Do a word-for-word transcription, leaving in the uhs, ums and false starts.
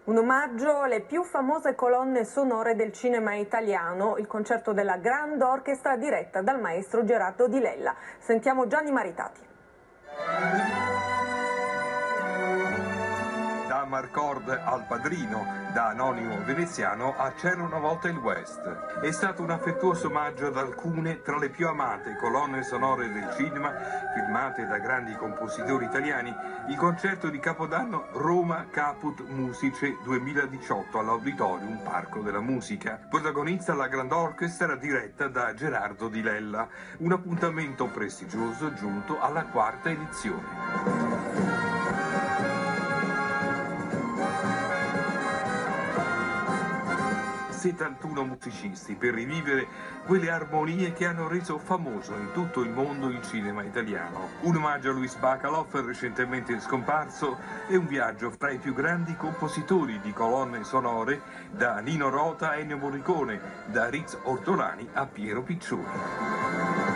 Un omaggio alle più famose colonne sonore del cinema italiano, il concerto della Grand Orchestra diretta dal maestro Gerardo Di Lella. Sentiamo Gianni Maritati. Da Marcord al Padrino, da Anonimo Veneziano a C'era una volta il West. È stato un affettuoso omaggio ad alcune tra le più amate colonne sonore del cinema, firmate da grandi compositori italiani, il concerto di Capodanno Roma Caput Musice duemiladiciotto all'Auditorium Parco della Musica. Protagonista la Grand Orchestra diretta da Gerardo Di Lella, un appuntamento prestigioso giunto alla quarta edizione. settantuno musicisti per rivivere quelle armonie che hanno reso famoso in tutto il mondo il cinema italiano. Un omaggio a Luis Bacalov, recentemente scomparso, e un viaggio fra i più grandi compositori di colonne sonore, da Nino Rota a Ennio Morricone, da Riz Ortolani a Piero Piccioni.